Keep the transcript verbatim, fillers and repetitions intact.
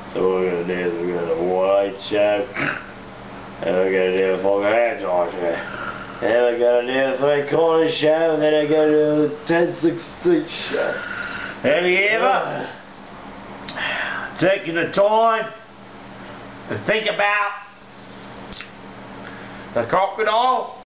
So what we're gonna do is we're gonna do a white show, and we're gonna do a fucking hand job show. And then we're gonna do a three corner show, and then we're gonna do a ten sixteen show. Have you ever taken the time to think about the crocodile?